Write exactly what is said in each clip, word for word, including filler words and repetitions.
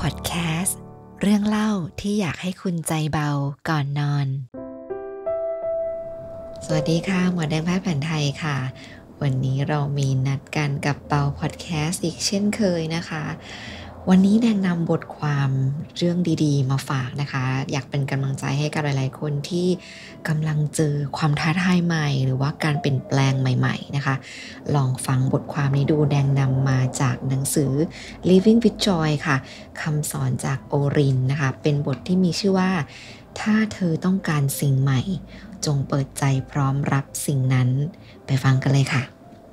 พอดแคสต์เรื่องเล่าที่อยากให้คุณใจเบาก่อนนอนสวัสดีค่ะหมอแดงแพทย์แผนไทยค่ะวันนี้เรามีนัดกันกับเปาพอดแคสต์อีกเช่นเคยนะคะวันนี้แดงนำบทความเรื่องดีๆมาฝากนะคะอยากเป็นกำลังใจให้กับหลายๆคนที่กำลังเจอความท้าทายใหม่หรือว่าการเปลี่ยนแปลงใหม่ๆนะคะลองฟังบทความนี้ดูแดงนำมาจากหนังสือ Living with Joy ค่ะคำสอนจากโอรินนะคะเป็นบทที่มีชื่อว่าถ้าเธอต้องการสิ่งใหม่จงเปิดใจพร้อมรับสิ่งนั้นไปฟังกันเลยค่ะ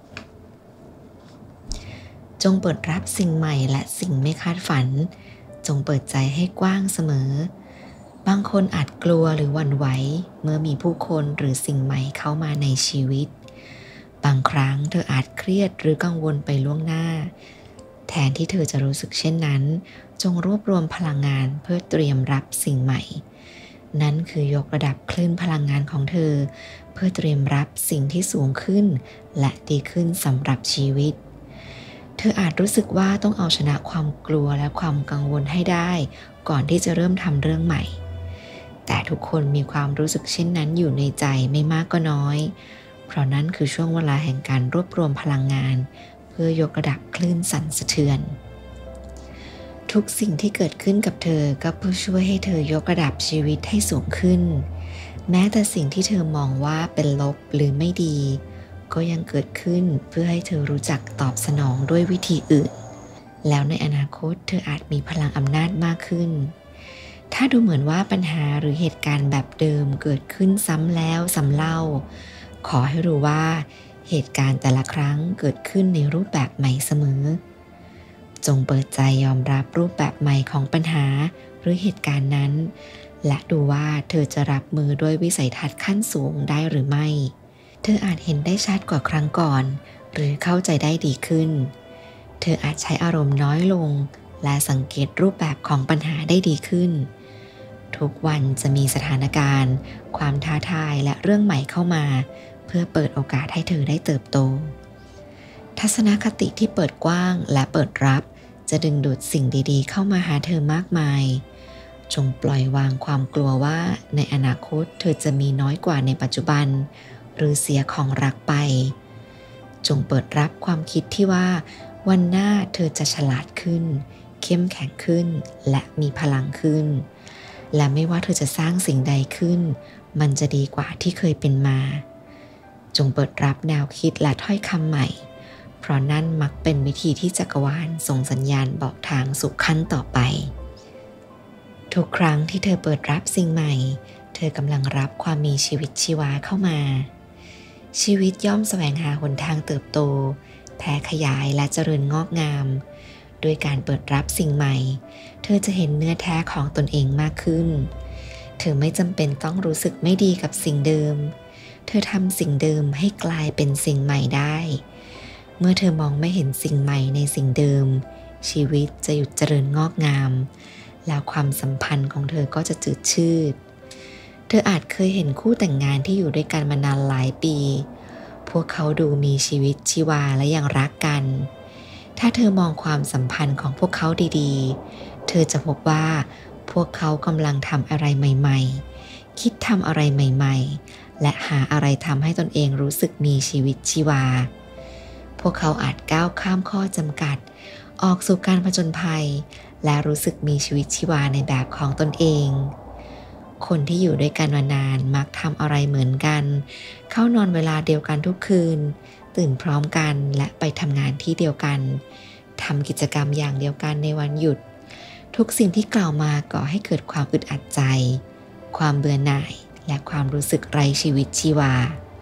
จงเปิดรับสิ่งใหม่และสิ่งไม่คาดฝันจงเปิดใจให้กว้างเสมอบางคนอาจกลัวหรือหวั่นไหวเมื่อมีผู้คนหรือสิ่งใหม่เข้ามาในชีวิตบางครั้งเธออาจเครียดหรือกังวลไปล่วงหน้าแทนที่เธอจะรู้สึกเช่นนั้นจงรวบรวมพลังงานเพื่อเตรียมรับสิ่งใหม่นั่นคือยกระดับคลื่นพลังงานของเธอเพื่อเตรียมรับสิ่งที่สูงขึ้นและดีขึ้นสำหรับชีวิตเธออาจรู้สึกว่าต้องเอาชนะความกลัวและความกังวลให้ได้ก่อนที่จะเริ่มทำเรื่องใหม่แต่ทุกคนมีความรู้สึกเช่นนั้นอยู่ในใจไม่มากก็น้อยเพราะนั้นคือช่วงเวลาแห่งการรวบรวมพลังงานเพื่อยกระดับคลื่นสั่นสะเทือนทุกสิ่งที่เกิดขึ้นกับเธอก็เพื่อช่วยให้เธอยกระดับชีวิตให้สูงขึ้นแม้แต่สิ่งที่เธอมองว่าเป็นลบหรือไม่ดีก็ยังเกิดขึ้นเพื่อให้เธอรู้จักตอบสนองด้วยวิธีอื่นแล้วในอนาคตเธออาจมีพลังอำนาจมากขึ้นถ้าดูเหมือนว่าปัญหาหรือเหตุการณ์แบบเดิมเกิดขึ้นซ้ำแล้วซ้ำเล่าขอให้รู้ว่าเหตุการณ์แต่ละครั้งเกิดขึ้นในรูปแบบใหม่เสมอจงเปิดใจยอมรับรูปแบบใหม่ของปัญหาหรือเหตุการณ์นั้นและดูว่าเธอจะรับมือด้วยวิสัยทัศน์ขั้นสูงได้หรือไม่เธออาจเห็นได้ชัดกว่าครั้งก่อนหรือเข้าใจได้ดีขึ้นเธออาจใช้อารมณ์น้อยลงและสังเกตรูปแบบของปัญหาได้ดีขึ้นทุกวันจะมีสถานการณ์ความท้าทายและเรื่องใหม่เข้ามาเพื่อเปิดโอกาสให้เธอได้เติบโตทัศนคติที่เปิดกว้างและเปิดรับจะดึงดูดสิ่งดีๆเข้ามาหาเธอมากมายจงปล่อยวางความกลัวว่าในอนาคตเธอจะมีน้อยกว่าในปัจจุบันหรือเสียของรักไปจงเปิดรับความคิดที่ว่าวันหน้าเธอจะฉลาดขึ้นเข้มแข็งขึ้นและมีพลังขึ้นและไม่ว่าเธอจะสร้างสิ่งใดขึ้นมันจะดีกว่าที่เคยเป็นมาจงเปิดรับแนวคิดและถ้อยคำใหม่เพราะนั่นมักเป็นวิธีที่จักรวาลส่งสัญญาณบอกทางสู่ขั้นต่อไปทุกครั้งที่เธอเปิดรับสิ่งใหม่เธอกำลังรับความมีชีวิตชีวาเข้ามาชีวิตย่อมแสวงหาหนทางเติบโตแผ่ขยายและเจริญงอกงามด้วยการเปิดรับสิ่งใหม่เธอจะเห็นเนื้อแท้ของตนเองมากขึ้นเธอไม่จำเป็นต้องรู้สึกไม่ดีกับสิ่งเดิมเธอทำสิ่งเดิมให้กลายเป็นสิ่งใหม่ได้เมื่อเธอมองไม่เห็นสิ่งใหม่ในสิ่งเดิมชีวิตจะหยุดเจริญงอกงามแล้วความสัมพันธ์ของเธอก็จะจืดชืดเธออาจเคยเห็นคู่แต่งงานที่อยู่ด้วยกันมานานหลายปีพวกเขาดูมีชีวิตชีวาและยังรักกันถ้าเธอมองความสัมพันธ์ของพวกเขาดีๆเธอจะพบว่าพวกเขากำลังทำอะไรใหม่ๆคิดทำอะไรใหม่ๆและหาอะไรทำให้ตนเองรู้สึกมีชีวิตชีวาพวกเขาอาจก้าวข้ามข้อจำกัดออกสู่การผจญภัยและรู้สึกมีชีวิตชีวาในแบบของตนเองคนที่อยู่ด้วยกันมานานมักทำอะไรเหมือนกันเข้านอนเวลาเดียวกันทุกคืนตื่นพร้อมกันและไปทำงานที่เดียวกันทำกิจกรรมอย่างเดียวกันในวันหยุดทุกสิ่งที่กล่าวมาก่อให้เกิดความอึดอัดใจความเบื่อหน่ายและความรู้สึกไร้ชีวิตชีวา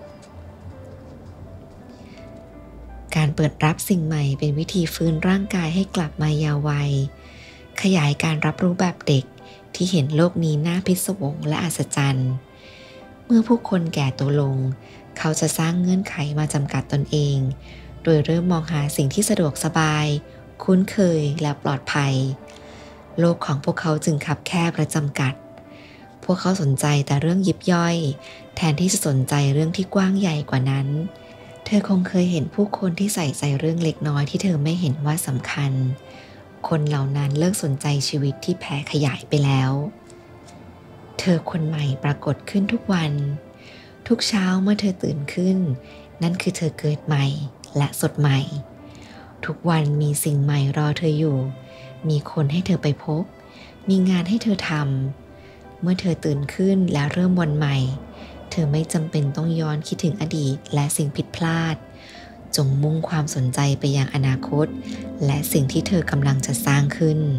การเปิดรับสิ่งใหม่เป็นวิธีฟื้นร่างกายให้กลับมาเยาว์วัยขยายการรับรู้แบบเด็กที่เห็นโลกนี้น่าพิศวงและอัศจรรย์เมื่อผู้คนแก่ตัวลงเขาจะสร้างเงื่อนไขมาจำกัดตนเองโดยเริ่มมองหาสิ่งที่สะดวกสบายคุ้นเคยและปลอดภัยโลกของพวกเขาจึงคับแคบและจำกัดพวกเขาสนใจแต่เรื่องยิบย่อยแทนที่จะสนใจเรื่องที่กว้างใหญ่กว่านั้นเธอคงเคยเห็นผู้คนที่ใส่ใจเรื่องเล็กน้อยที่เธอไม่เห็นว่าสำคัญคนเหล่านั้นเลิกสนใจชีวิตที่แผ่ขยายไปแล้วเธอคนใหม่ปรากฏขึ้นทุกวันทุกเช้าเมื่อเธอตื่นขึ้นนั่นคือเธอเกิดใหม่และสดใหม่ทุกวันมีสิ่งใหม่รอเธออยู่มีคนให้เธอไปพบมีงานให้เธอทำเมื่อเธอตื่นขึ้นและเริ่มวันใหม่เธอไม่จำเป็นต้องย้อนคิดถึงอดีตและสิ่งผิดพลาดจงมุ่งความสนใจไปยังอนาคตและสิ่งที่เธอกำลังจะสร้างขึ้น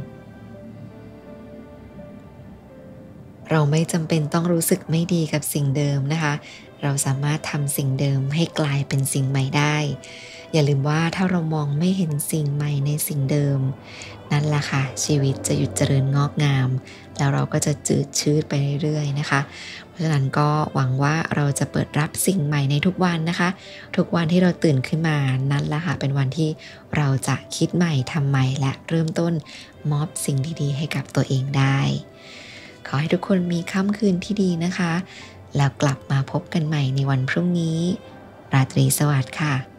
เราไม่จำเป็นต้องรู้สึกไม่ดีกับสิ่งเดิมนะคะเราสามารถทำสิ่งเดิมให้กลายเป็นสิ่งใหม่ได้อย่าลืมว่าถ้าเรามองไม่เห็นสิ่งใหม่ในสิ่งเดิมนั่นแหละค่ะชีวิตจะหยุดเจริญงอกงามแล้วเราก็จะจืดชืดไปเรื่อยๆนะคะเพราะฉะนั้นก็หวังว่าเราจะเปิดรับสิ่งใหม่ในทุกวันนะคะทุกวันที่เราตื่นขึ้นมานั่นแหละค่ะเป็นวันที่เราจะคิดใหม่ทำใหม่และเริ่มต้นมอบสิ่งดีๆให้กับตัวเองได้ขอให้ทุกคนมีค่ำคืนที่ดีนะคะแล้วกลับมาพบกันใหม่ในวันพรุ่งนี้ราตรีสวัสดิ์ค่ะ